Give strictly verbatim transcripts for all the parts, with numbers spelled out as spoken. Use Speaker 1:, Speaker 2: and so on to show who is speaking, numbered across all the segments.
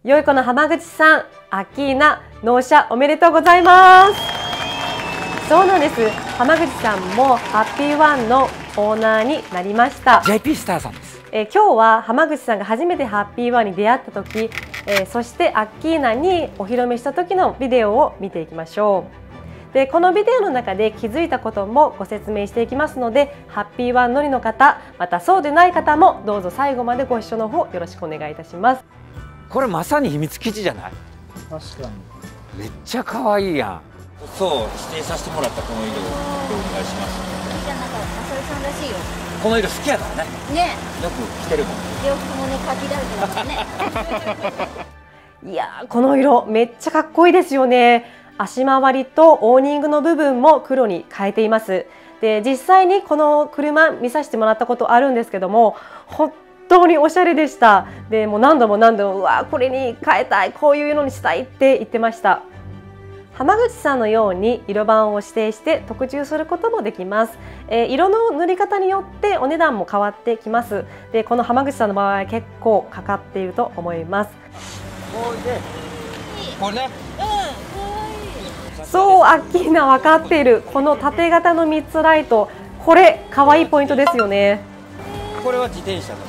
Speaker 1: 良い子の浜口さん、アッキーナ納車おめでとうございます。そうなんです。浜口さんもハッピーワンのオーナーになりました。
Speaker 2: ジェーピー スターさんです。
Speaker 1: えー、今日は浜口さんが初めてハッピーワンに出会った時、えー、そしてアッキーナにお披露目した時のビデオを見ていきましょう。でこのビデオの中で気づいたこともご説明していきますので、ハッピーワン乗りの方、またそうでない方もどうぞ最後までご一緒の方よろしくお願いいたします。
Speaker 2: これまさに秘密基地じゃない？
Speaker 3: 確かに
Speaker 2: めっちゃ可愛いやん。
Speaker 4: そう指定させてもらったこの色をお願いします。
Speaker 5: いいじゃん、なんかマサルさんらしいよ。
Speaker 4: この色好きやからね。
Speaker 5: ね。
Speaker 4: よく着てるもん。
Speaker 5: 洋服もね、書きだれてますね。
Speaker 1: いやー、この色めっちゃかっこいいですよね。足回りとオーニングの部分も黒に変えています。で実際にこの車見させてもらったことあるんですけども、本当におしゃれでした。でもう何度も何度もうわこれに変えたい、こういう色にしたいって言ってました。浜口さんのように色番を指定して特注することもできます。えー、色の塗り方によってお値段も変わってきます。でこの浜口さんの場合は結構かかっていると思います。
Speaker 4: これでこれね。
Speaker 1: そう、アッキーナ分かっている。この縦型のみっつライト、これ可愛いポイントですよね。
Speaker 4: これは自転車の。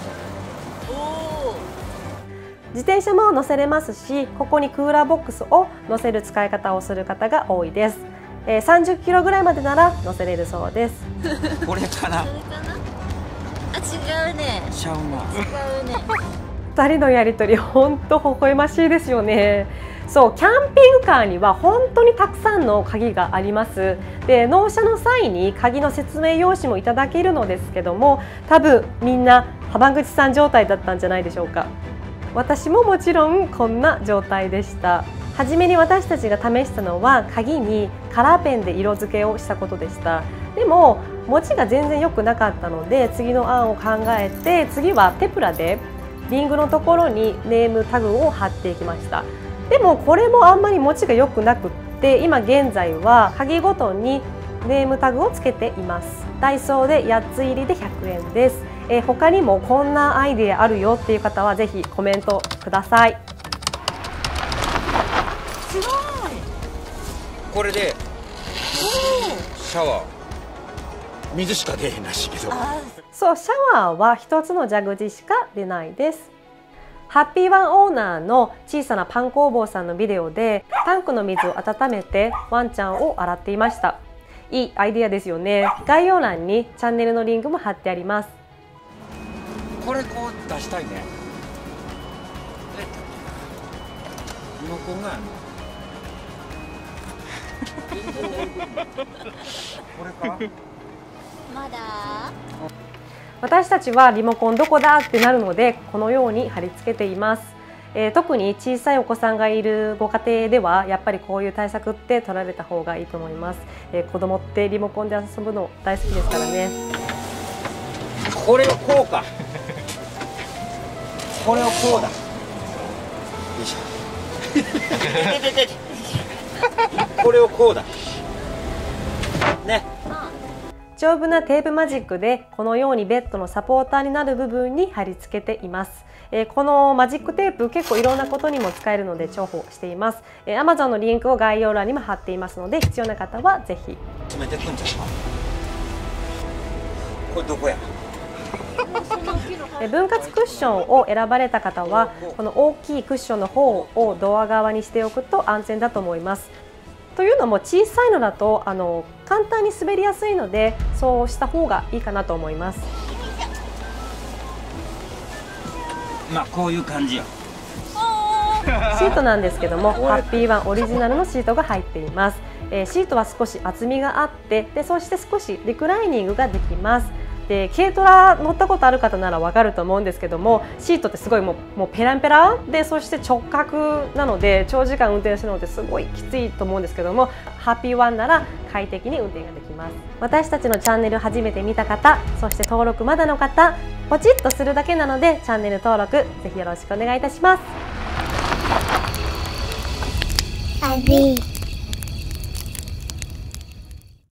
Speaker 1: 自転車も乗せれますし、ここにクーラーボックスを乗せる使い方をする方が多いです。えー、さんじゅっキロぐらいまでなら乗せれるそうです。
Speaker 4: これかな。
Speaker 5: あ、違うね。
Speaker 4: ちゃうな。
Speaker 5: 違うね。
Speaker 1: ふたりのやりとり、本当微笑ましいですよね。そう、キャンピングカーには本当にたくさんの鍵があります。で納車の際に鍵の説明用紙もいただけるのですけども、多分みんな浜口さん状態だったんじゃないでしょうか。私ももちろんこんな状態でした。はじめに私たちが試したのは鍵にカラーペンで色付けをしたことでした。でも持ちが全然良くなかったので、次の案を考えて、次はテプラでリングのところにネームタグを貼っていきました。でもこれもあんまり持ちが良くなくって、今現在は鍵ごとにネームタグをつけています。ダイソーでやっつ入りでひゃくえんです。えー、他にもこんなアイデアあるよっていう方はぜひコメントください。
Speaker 5: すごい。
Speaker 4: これでシャワー水しか出へんらしいけど。
Speaker 1: そう、シャワーは一つの蛇口しか出ないです。ハッピーワンオーナーの小さなパン工房さんのビデオでタンクの水を温めてワンちゃんを洗っていました。いいアイデアですよね。概要欄にチャンネルのリンクも貼ってあります。
Speaker 4: これこう出したいね。リモコンがあるの。これか。
Speaker 5: まだ。
Speaker 1: 私たちはリモコンどこだってなるので、このように貼り付けています。えー、特に小さいお子さんがいるご家庭ではやっぱりこういう対策って取られた方がいいと思います。えー、子供ってリモコンで遊ぶの大好きですからね。
Speaker 4: これをこうか。これをこうだ。よいしょ。これをこうだ。ね。
Speaker 1: 丈夫なテープマジックでこのようにベッドのサポーターになる部分に貼り付けています。えー、このマジックテープ結構いろんなことにも使えるので重宝しています。えー、Amazon のリンクを概要欄にも貼っていますので、必要な方はぜひ。
Speaker 4: 詰めてくんじゃん。これどこや。
Speaker 1: 分割クッションを選ばれた方はこの大きいクッションの方をドア側にしておくと安全だと思います。というのも小さいのだとあの簡単に滑りやすいので、そうした方がいいかなと思います。
Speaker 4: まあこういう感じや。
Speaker 1: シートなんですけども、ハッピーワンオリジナルのシートが入っています。えー、シートは少し厚みがあって、でそして少しリクライニングができます。で軽トラ乗ったことある方ならわかると思うんですけども、シートってすごいもう、もうペランペラで、そして直角なので長時間運転するのってすごいきついと思うんですけども、ハッピーワンなら快適に運転ができます。私たちのチャンネル初めて見た方、そして登録まだの方、ポチッとするだけなのでチャンネル登録ぜひよろしくお願いいたします。
Speaker 5: あり